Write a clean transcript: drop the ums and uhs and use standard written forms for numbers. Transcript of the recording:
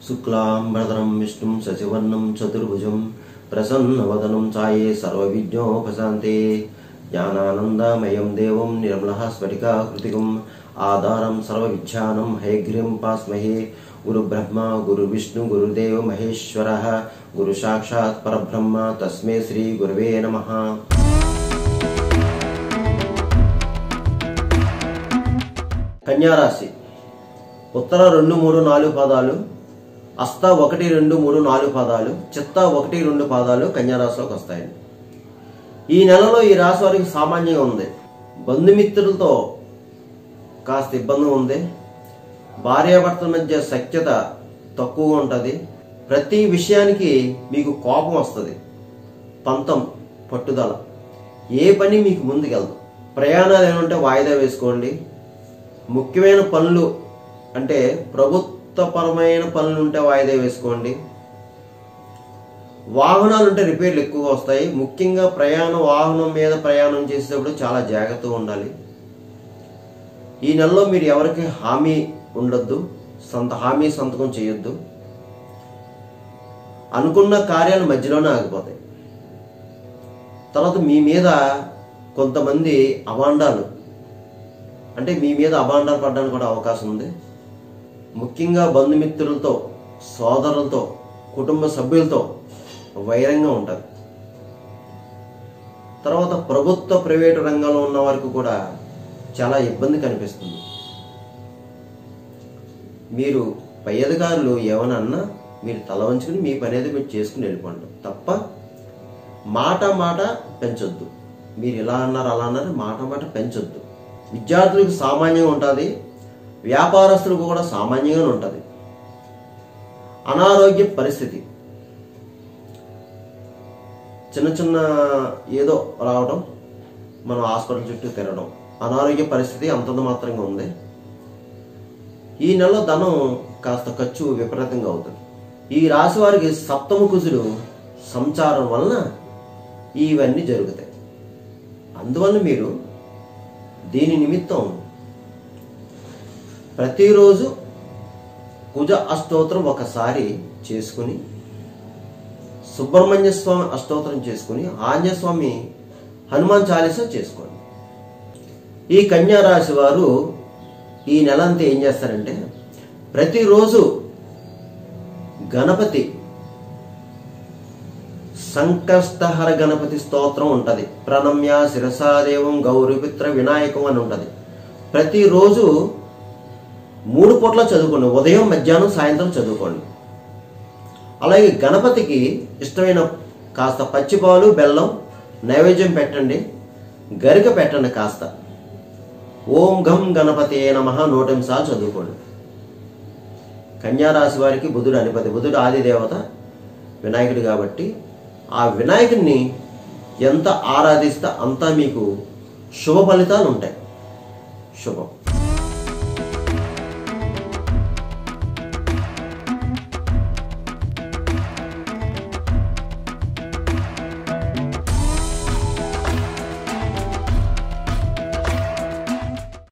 शुक्लांबरधरं विष्णुं शशिवर्णं चतुर्भुजं प्रसन्नवदनं ఛాయే सर्वविघ्नोपशान्ते ज्ञानानन्दमयं देवं निर्मलः स्फटिकाकृतिकम् आधारं सर्वविद्यानां हयग्रीवं उपास्महे गुरुब्रह्मा गुरुविष्णु गुरुदेव महेश्वरः गुरुसाक्षात् परब्रह्म तस्मै श्री गुरवे नमः। कन्या राशि उत्तर 2, 3, 4 పాదాలు, అస్త 1, 2, 3, 4 పాదాలు, చిత్త 1, 2 పాదాలు కన్యా రాశిలోకి వస్తాయండి। ఈ నెలలో ఈ రాశి వారికి సామాన్యంగా ఉంది। బంధుమిత్రులతో కాస్త ఇబ్బంది ఉంది। భార్యాభర్తల మధ్య సఖ్యత తక్కువగా ఉంటుంది। ప్రతి విషయానికి మీకు కోపం వస్తుంది। పంతం పట్టుదల, ఏ పని మీకు ముందుకెళ్దు। ప్రయాణాలు ఏమంటే వాయిదా వేసుకోండి। ముఖ్యమైన పనులు అంటే ప్రభుత్వపరమైన పనులు ఉంటే వాయిదా వేసుకోండి। వాహనాలు ఉంటే రిపేర్లు ఎక్కువగా వస్తాయి। ముఖ్యంగా వాహనం మీద ప్రయాణం చేసేటప్పుడు చాలా జాగ్రత్తగా ఉండాలి। ఈ నెలలో మీరు ఎవరికి హామీ ఉండొద్దు, సంతకం చేయొద్దు। అనుకున్న కార్యాలు మధ్యలోనే ఆగిపోతాయి। తర్వాత మీ మీద కొంతమంది అభాండాలు పడడానికి కూడా అవకాశం ఉంది। ముఖ్యంగా బంధుమిత్రులతో, సోదరులతో, కుటుంబ సభ్యులతో వైరంగా ఉంటారు। తర్వాత ప్రభుత్వ ప్రైవేటు రంగంలో ఉన్న వారికి కూడా చాలా ఇబ్బంది కనిపిస్తుంది। మీరు పై అధికారులు ఏమన్నా అన్నా మీరు తల వంచుకుని మీ పని అనేది మీరు చేసుకుని వెళ్ళిపోండి తప్ప మాట పెంచొద్దు। మీరు ఇలా అన్నారు అలా అన్నారు మాట పెంచొద్దు। విద్యార్థులకు సామాన్యంగా ఉంటుంది, వ్యాపారస్తులకు కూడా సామాన్యంగానే ఉంటుంది। అనారోగ్య పరిస్థితి చిన్న ఏదో రావడం, మనం హాస్పిటల్ చుట్టూ తిరగడం, అనారోగ్య పరిస్థితి అంతంత మాత్రంగా ఉంది। ఈ నెలలో ధనం కాస్త ఖర్చు విపరీతంగా అవుతుంది। ఈ రాశి వారికి సప్తమ కుజుడు సంచారం వలన ఇవన్నీ జరుగుతాయి। అందువల్ల మీరు దీని నిమిత్తం ప్రతిరోజు కుజ అష్టోత్తరం ఒకసారి చేసుకుని, సుబ్రహ్మణ్య స్వామి అష్టోత్తరం చేసుకుని, ఆంజనేయ స్వామి హనుమాన్ చాలీసా చేసుకోండి। ఈ కన్యా రాశి వారు ఈ నెలంతా ఏం చేస్తారంటే ప్రతిరోజు గణపతి సంకష్టహర గణపతి స్తోత్రం ఉంటుంది। ప్రణమ్య శిరసాదేవం గౌరీపుత్ర వినాయకం అని ఉంటుంది। ప్రతిరోజు 3 పూట్ల చదువుకోండి, ఉదయం మధ్యాహ్నం సాయంత్రం చదువుకోండి। అలాగే గణపతికి ఇష్టమైన కాస్త పచ్చిపాలు బెల్లం నైవేద్యం పెట్టండి, గరిక పెట్టండి కాస్త। ఓం గం గణపతే నమః 108 సార్లు చదువుకోండి। కన్యా రాశి వారికి బుధుడు అధిపతి, బుధుడు ఆది దేవత వినాయకుడు కాబట్టి ఆ వినాయకుడిని ఎంత ఆరాధిస్తే అంతా మీకు శుభ ఫలితాలు ఉంటాయి। శుభం।